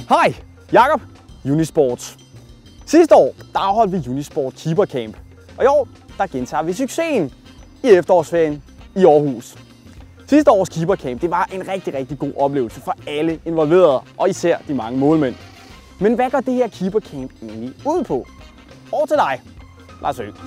Hej, Jakob, Unisports. Sidste år der afholdt vi Unisport Keeper Camp, og i år der gentager vi succesen i efterårsferien i Aarhus. Sidste års Keeper Camp det var en rigtig god oplevelse for alle involverede, og især de mange målmænd. Men hvad går det her Keeper Camp egentlig ud på? Over til dig, Lars Høgh.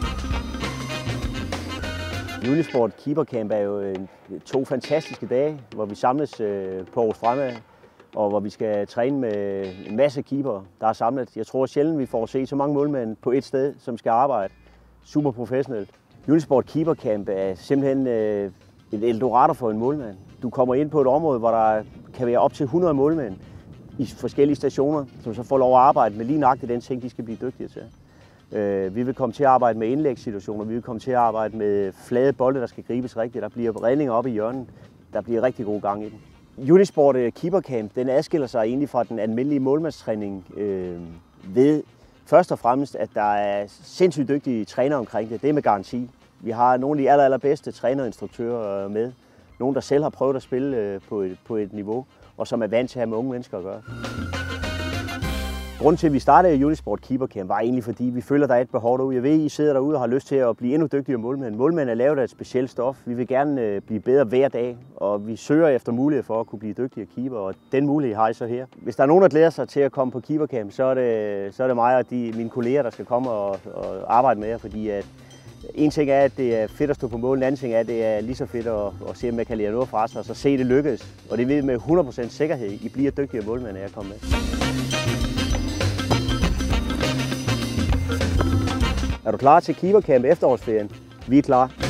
Unisport Keeper Camp er jo 2 fantastiske dage, hvor vi samles på Aarhus Fremad, og hvor vi skal træne med en masse keepere, der er samlet. Jeg tror sjældent, vi får set så mange målmænd på et sted, som skal arbejde super professionelt. Unisport Keeper Camp er simpelthen et eldorado for en målmand. Du kommer ind på et område, hvor der kan være op til 100 målmænd i forskellige stationer, som så får lov at arbejde med lige nøjagtigt den ting, de skal blive dygtige til. Vi vil komme til at arbejde med indlægssituationer, vi vil komme til at arbejde med flade bolde, der skal gribes rigtigt. Der bliver redninger oppe i hjørnet. Der bliver rigtig god gang i den. Unisport Keeper Camp den adskiller sig egentlig fra den almindelige målmandstræning ved først og fremmest, at der er sindssygt dygtige trænere omkring det. Det er med garanti. Vi har nogle af de allerbedste trænerinstruktører med. Nogle, der selv har prøvet at spille på et niveau, og som er vant til at have med unge mennesker at gøre. Grunden til, at vi startede Unisport Keeper Camp, var egentlig fordi, vi føler, der er et behov derude. Jeg ved, I sidder derude og har lyst til at blive endnu dygtigere målmænd. Målmænd er lavet af et specielt stof. Vi vil gerne blive bedre hver dag, og vi søger efter mulighed for at kunne blive dygtigere keeper, og den mulighed har I så her. Hvis der er nogen, der glæder sig til at komme på Keeper Camp, så er det mig og mine kolleger, der skal komme og arbejde med jer, fordi at en ting er, at det er fedt at stå på mål, en anden ting er, at det er lige så fedt at se, om jeg kan lære noget fra sig, og så se det lykkes. Og det ved med 100% sikkerhed, I bliver dygtigere målmænd, når jeg kommer med. Er du klar til Keeper Camp efterårsferien? Vi er klar.